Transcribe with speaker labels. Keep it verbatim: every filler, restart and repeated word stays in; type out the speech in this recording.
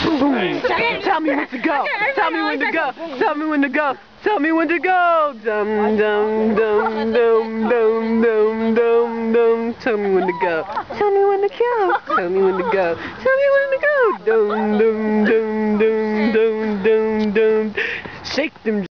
Speaker 1: Boom. Tell me when to go. Tell me when to go. Tell me when to go. Tell me when to go. Dum dum dum dum dum dum dum dum. Tell me when to go. Tell me when to go. Tell me when to go. Tell me when to go. Dum dum dum dum dum dum dum. Shake them.